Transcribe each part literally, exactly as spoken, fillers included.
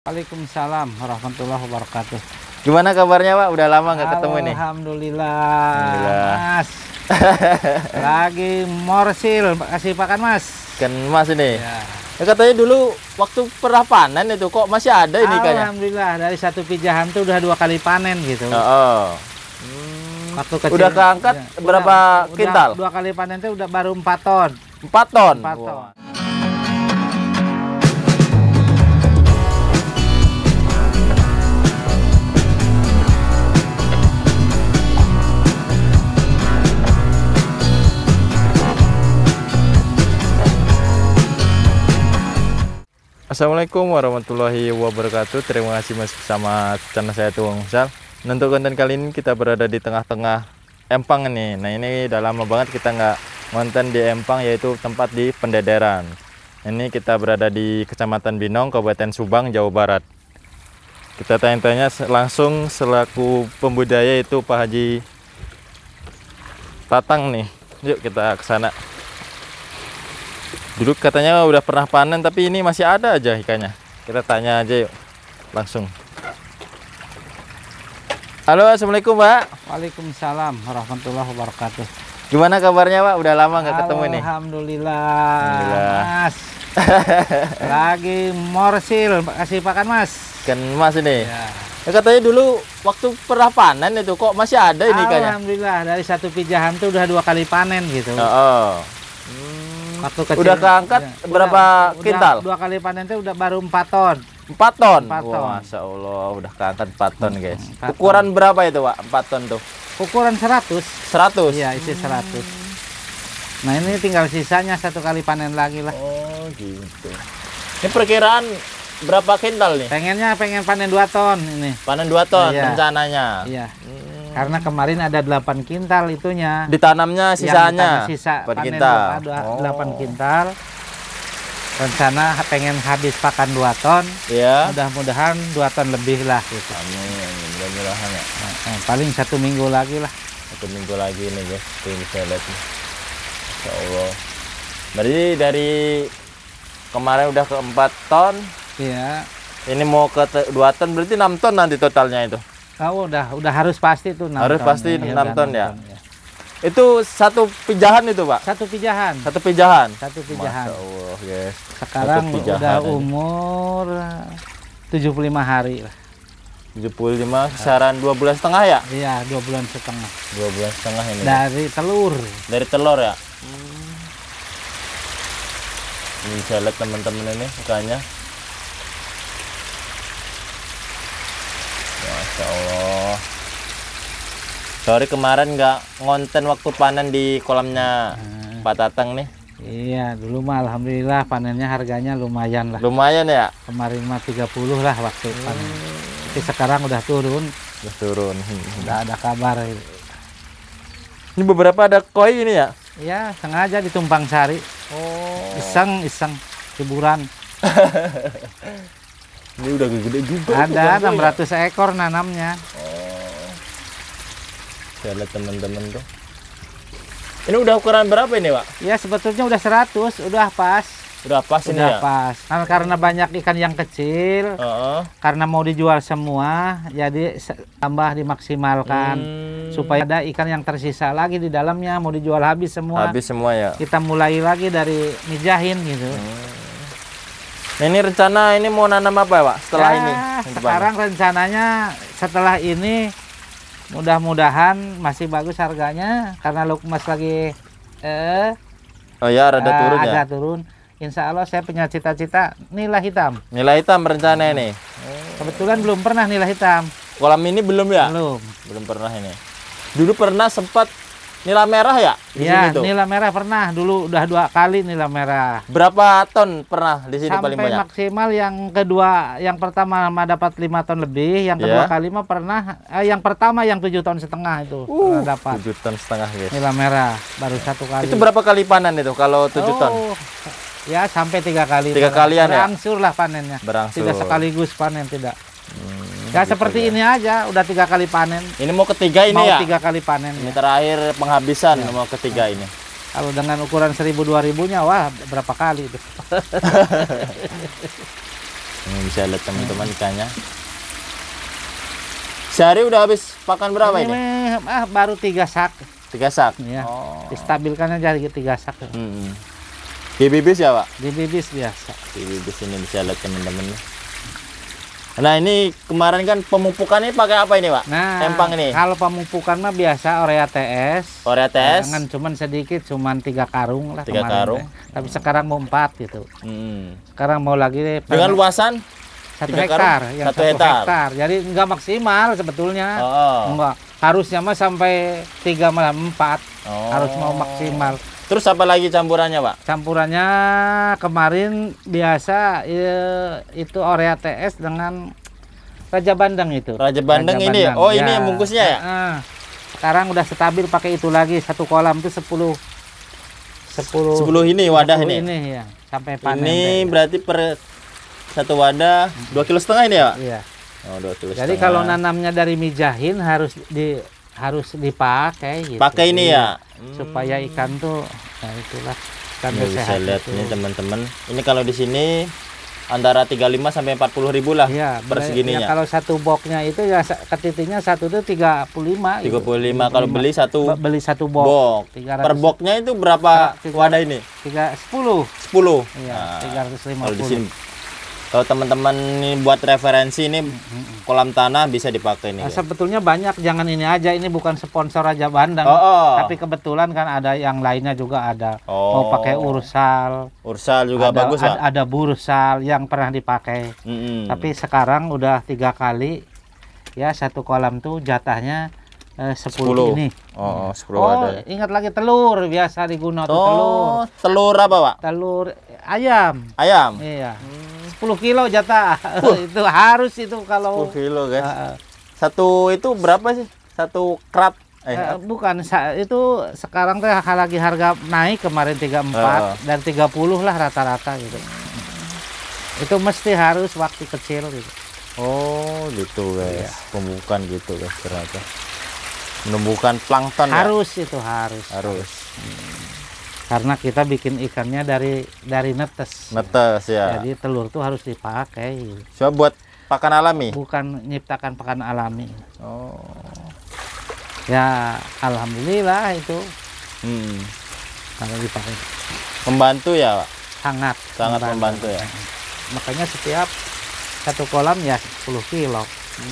Waalaikumsalam warahmatullahi wabarakatuh. Gimana kabarnya Pak? Udah lama nggak ketemu nih? Alhamdulillah, Alhamdulillah. Mas. Lagi morsil, kasih pakan Mas. Kan Mas ini. Ya. Ya, katanya dulu waktu pernah panen itu kok masih ada ini kayaknya. Alhamdulillah, dari satu pijahan tuh udah dua kali panen gitu. Oh, oh. Hmm. Waktu kecil. Udah keangkat ya. berapa udah, kintal? Udah, dua kali panen tuh udah baru empat ton. Empat ton. Empat Wow. ton. Assalamualaikum warahmatullahi wabarakatuh. Terima kasih masih bersama channel saya Tuang Misal. Untuk konten kali ini kita berada di tengah-tengah empang nih. Nah ini udah lama banget kita nggak konten di empang, yaitu tempat di Pendederan. Ini kita berada di Kecamatan Binong, Kabupaten Subang, Jawa Barat. Kita tanya-tanya langsung selaku pembudaya, itu Pak Haji Tatang nih. Yuk kita ke sana. Dulu katanya udah pernah panen, tapi ini masih ada aja ikannya. Kita tanya aja yuk, langsung. Halo, assalamualaikum Pak. Waalaikumsalam warahmatullahi wabarakatuh. Gimana kabarnya Pak? Udah lama nggak ketemu nih? Alhamdulillah, Alhamdulillah. Mas. Lagi morsil, kasih pakan Mas. Kan Mas ini. Ya. Ya, katanya dulu waktu pernah panen itu kok masih ada ini kayaknya. Alhamdulillah, dari satu pijahan tuh udah dua kali panen gitu. Oh, oh. Hmm. Waktu kecil. Udah keangkat ya. berapa Udah- kintal? Udah, dua kali panen tuh udah baru empat ton. Empat ton. Empat ton. Wah, Masya Allah, udah keangkat empat ton guys. Empat ton. Ukuran berapa itu Pak? Empat ton tuh? Ukuran seratus. Seratus. Iya, isi seratus. Nah, ini tinggal sisanya satu kali panen lagi lah. Oh gitu. Ini perkiraan berapa kintal nih? Pengennya pengen panen dua ton ini. Panen dua ton Iya. rencananya. Iya. Hmm. Karena kemarin ada delapan kintal itunya. Ditanamnya Yang sisanya. ditanam sisa delapan panen kintal. ada Oh. delapan kintal. Rencana pengen habis pakan dua ton. Iya. Mudah-mudahan dua ton lebih lah gitu. Amin, amin. Mudah-mudahan ya. Eh, paling satu minggu lagi lah. Satu minggu lagi nih guys. Tuh bisa lihat nih. Insya Allah. Berarti dari kemarin udah ke empat ton. Iya. Ini mau ke dua ton, berarti enam ton nanti totalnya itu. Oh, udah udah harus pasti tuh enam Harus ton. pasti Iya, enam udah ton enam ya? ya. Itu satu pijahan itu Pak? Satu pijahan. Satu pijahan? Satu pijahan. Masya Allah guys. Sekarang Satu pijahan udah aja. umur tujuh puluh lima hari lah. tujuh puluh lima, kisaran dua bulan setengah ya? Iya, dua bulan setengah. Dua bulan setengah ini. Dari telur. Dari telur ya? Ini bisa lihat teman-teman ini mukanya. Masya Allah. Sorry kemarin nggak ngonten waktu panen di kolamnya Nah, Pak Tatang nih. iya, dulu mah alhamdulillah panennya harganya lumayan lah. Lumayan ya? Kemarin mah tiga puluh lah waktu panen. Tapi sekarang udah turun, Udah turun. udah ada kabar. Ini beberapa ada koi ini ya? Ya, sengaja ditumpang sari. Oh. Iseng, iseng, hiburan. Ini udah gede juga. Ada enam ratus ekor nanamnya. Saya lihat teman-teman tuh. Ini udah ukuran berapa ini Pak? Ya, sebetulnya udah seratus, udah pas. Udah pas ini Udah ya? pas. Kan karena banyak ikan yang kecil, Heeh. karena mau dijual semua, jadi se- tambah dimaksimalkan Hmm. supaya ada ikan yang tersisa lagi di dalamnya, mau dijual habis semua. Habis semua ya? Kita mulai lagi dari mijahin gitu. Nah, ini rencana ini mau nanam apa ya Pak setelah Ya, ini? Yang depan? sekarang rencananya setelah ini mudah-mudahan masih bagus harganya karena Lukmas lagi eh Oh ya, rada ah, turun ya? agak turun. Insya Allah saya punya cita-cita nila hitam. Nila hitam rencana ini. Kebetulan belum pernah nila hitam. Kolam ini belum ya? Belum. Belum pernah ini. Dulu pernah sempat nila merah ya? Di Ya, sini tuh. nila merah pernah. Dulu udah dua kali nila merah. Berapa ton pernah di sini paling Sampai banyak? maksimal yang kedua, yang pertama mah dapat lima ton lebih, yang kedua Iya. kali mah pernah, eh, yang pertama yang tujuh ton setengah itu pernah dapat tujuh ton setengah guys. nila merah baru satu kali. Itu berapa kali panen itu kalau tujuh ton? Oh, ya sampai tiga kali. Tiga Ber- kalian ya? berangsur lah panennya. Berangsur. Tidak sekaligus panen tidak. Hmm, Ya gitu seperti ya. ini aja, udah tiga kali panen. Ini mau ketiga ini Mau ya? tiga kali panen. Ini Ya. terakhir penghabisan mau ketiga ini. Kalau dengan ukuran seribu dua ribunya, wah berapa kali itu? Ini bisa lihat teman-teman ikannya. Sehari udah habis pakan berapa ini? Ini ah, baru tiga sak. Tiga sak. Ya. Oh. Distabilkan aja tiga sak. Hmm. Di bibis ya Pak? Di bibis biasa. Di bibis ini bisa lihat teman-teman. Nah ini kemarin kan pemupukannya pakai apa ini Pak? Nah, empang ini. Kalau pemupukan mah biasa Orea T S. Orea T S. Jangan cuman sedikit, cuman tiga karung lah. Tiga kemarin, karung. Ya. Tapi sekarang mau empat gitu. Hmm. Sekarang mau lagi dengan luasan satu tiga hektar, karung? yang satu satu hektar. hektar. Jadi enggak maksimal sebetulnya. Oh. Enggak. Harusnya mah sampai tiga malah empat. Oh. Harus mau maksimal. Terus apa lagi campurannya Pak? Campurannya kemarin biasa ya, itu Orea T S dengan Raja Bandeng itu. Raja Bandeng Raja ini. Bandeng. Oh, ya. ini yang bungkusnya ya? Uh, sekarang udah stabil pakai itu lagi, satu kolam itu sepuluh sepuluh sepuluh ini wadah sepuluh ini. ini ya, sampai panen. Ini berarti per satu wadah dua kilo setengah ini ya Pak? Iya. Oh, dua kilo Jadi setengah. kalau nanamnya dari mijahin harus di harus dipakai gitu. Pakai ini ya. Supaya ikan tuh, nah itulah ikan Ini bisa sehat lihat itu. ini teman-teman. Ini kalau di sini antara tiga puluh lima sampai empat puluh ribu lah Iya, per ya, segininya. kalau satu boxnya itu ya ketitinya satu itu tiga puluh lima. tiga puluh lima kalau beli satu beli satu box. box. tiga ratus Per boxnya itu berapa tiga- wadah ini? tiga sepuluh. sepuluh. Iya, Nah, tiga ratus lima kalau di puluh. sini kalau teman-teman ini buat referensi ini kolam tanah bisa dipakai nih. Nah, guys. sebetulnya banyak, jangan ini aja, ini bukan sponsor Raja Bandeng. Oh, oh. Tapi kebetulan kan ada yang lainnya juga ada. Oh. Mau pakai ursal. Ursal juga ada, bagus ada, Pak. ada bursal yang pernah dipakai. Mm-mm. Tapi sekarang udah tiga kali ya satu kolam tuh jatahnya eh, sepuluh ini. Oh, oh, sepuluh Oh, wadah. ingat lagi telur biasa di Gunung tuh telur. Oh, telur apa Pak? Telur ayam. Ayam. Iya. sepuluh kilo jatah. Itu harus itu kalau sepuluh kilo guys. uh, Satu itu berapa sih? Satu krat? Eh, eh, bukan sa- itu sekarang teh lagi harga naik kemarin tiga puluh empat Uh. dan tiga puluh lah rata-rata gitu. Itu mesti harus waktu kecil gitu. oh, gitu guys. Iya. Pembukaan gitu guys ternyata. Menumbuhkan plankton ya? Harus itu harus. Harus. Karena kita bikin ikannya dari dari netes. Netes ya. Jadi telur tuh harus dipakai. Coba buat pakan alami. Bukan nyiptakan pakan alami. Oh. Ya, alhamdulillah itu Hmm. kalau dipakai Membantu ya, Pak? sangat Sangat membantu ya. Makanya setiap satu kolam ya sepuluh kilo.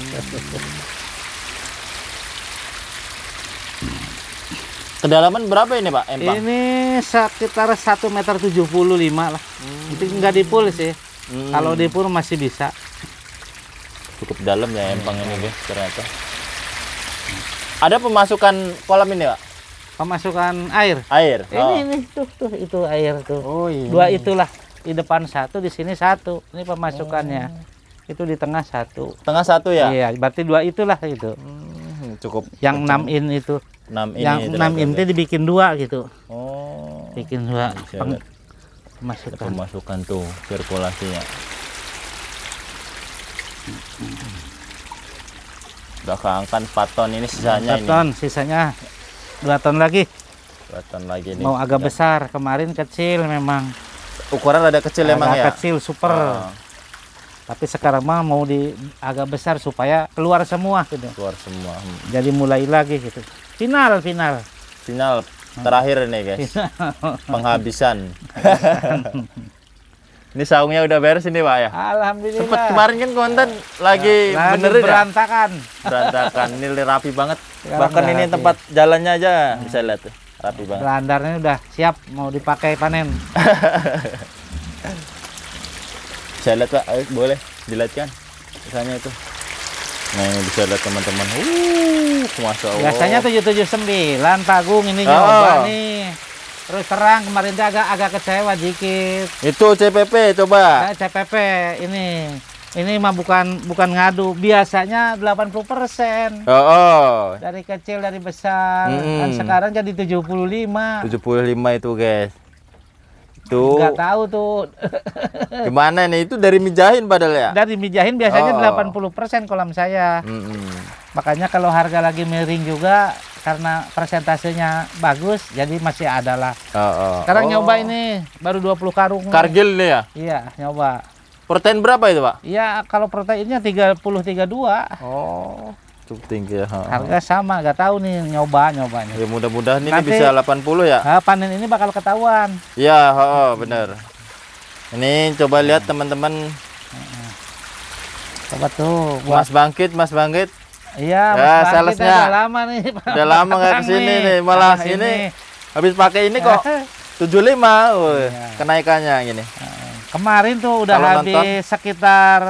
Kedalaman berapa ini, Pak? Empang? Ini sekitar satu meter tujuh puluh lima lah. Itu enggak dipul sih. Hmm. Kalau dipul masih bisa. Cukup dalam ya empang ini, guys, ternyata. Ada pemasukan kolam ini, Pak? Pemasukan air. Air. Ini Oh. ini tuh tuh itu air tuh. Oh, iya. Dua itulah, di depan satu, di sini satu. Ini pemasukannya. Itu di tengah satu. Tengah satu ya? Iya, berarti dua itulah itu. Hmm, cukup. Yang enam in itu. enam ini. Yang enam in itu dibikin dua gitu. Oh. Bikin dua Bisa peng- lihat. Ada pemasukan. pemasukan tuh sirkulasinya. Udah keangkat empat ton ini sisanya Empat ini. ton, sisanya dua ton lagi. dua ton lagi nih. Mau agak Ya. besar, kemarin kecil memang. Ukuran ada kecil emang Agak ya? kecil super. Oh, Tapi sekarang mah mau di agak besar supaya keluar semua gitu. keluar semua. Hmm. Jadi mulai lagi gitu. Final, final. Final terakhir nih guys. Penghabisan. Ini saungnya udah beres ini, Pak ya? Alhamdulillah. Sempet kemarin kan konten lagi, Lagi benerin ya? berantakan. Berantakan. Ini rapi banget. Sekarang Bahkan udah ini rapi. tempat jalannya aja bisa lihat tuh. Rapi banget. Belandarnya udah siap mau dipakai panen. Bisa lihat, Pak, ayo boleh dilihatkan misalnya itu. Nah, ini bisa lihat teman-teman. Uh, Masya Allah. Biasanya tujuh tujuh sembilan Pagung ini Oh. nyoba nih. Terus terang kemarin tuh agak agak kecewa dikit. Itu C P P coba. Nah, C P P ini. Ini mah bukan bukan ngadu. Biasanya delapan puluh persen. Oh, oh. Dari kecil dari besar. Mm-mm. Dan sekarang jadi tujuh puluh lima. tujuh puluh lima itu, guys. Tuh. Nggak tahu tuh. Gimana nih? Itu dari mijahin padahal ya? Dari mijahin biasanya Oh. delapan puluh persen kolam saya. Mm-mm. Makanya kalau harga lagi miring juga karena persentasenya bagus, jadi masih ada lah. Oh, oh. Sekarang Oh. nyoba ini baru dua puluh karung. Kargil nih ya? Iya, nyoba. Protein berapa itu, Pak? Ya kalau proteinnya tiga puluh tiga puluh dua. Oh, cukup tinggi ya. Harga sama, nggak tahu nih nyoba nyobanya. Ya mudah-mudahan ini Nanti- bisa delapan puluh ya. Nah, panen ini bakal ketahuan. Ya, oh, bener. Ini coba lihat teman-teman. Coba tuh. buat- Mas Bangkit, Mas Bangkit. Iya, Ya, Mas Bangkit salesnya. udah lama nih. Udah lama nggak kesini nih, malah Sama ini habis pakai ini kok tujuh puluh lima. Wih, Iya. kenaikannya gini. Kemarin tuh udah Kalau habis nonton? sekitar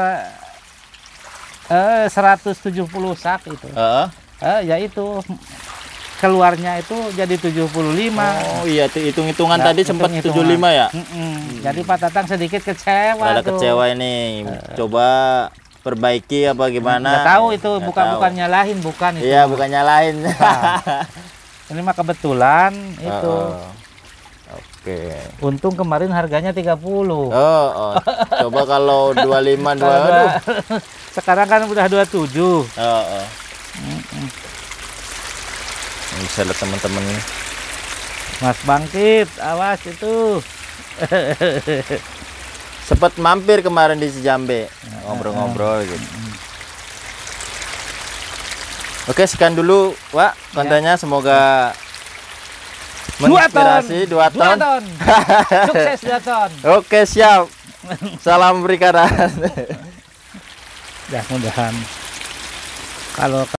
eh, seratus tujuh puluh sak itu. Heeh. Eh, ya itu keluarnya itu jadi tujuh puluh lima. Oh iya, itu hitung-hitungan Nah, tadi sempat hitung-hitungan. tujuh puluh lima ya. Mm-mm. Jadi Pak Tatang sedikit kecewa Ada tuh. kecewa ini. Coba perbaiki apa gimana? Nggak tahu itu Nggak bukan tahu. bukan nyalahin bukan itu. Iya, bukan nyalain. Ini mah kebetulan itu. Oh, oh. Oke. Untung kemarin harganya tiga puluh. Oh, oh. Coba kalau dua puluh lima dua. Kalau Aduh. dua- Sekarang kan udah dua puluh tujuh. Oh, oh. Ini bisa lihat teman-teman nih. Mas Bangkit, awas itu. Sempat mampir kemarin di Cijambe ngobrol-ngobrol gitu. Oke, sekian dulu, Wak, kontennya. Semoga Dua ton. menginspirasi dua Dua ton. ton. Sukses dua ton. Oke, siap. Salam perikanan. Ya mudahan kalau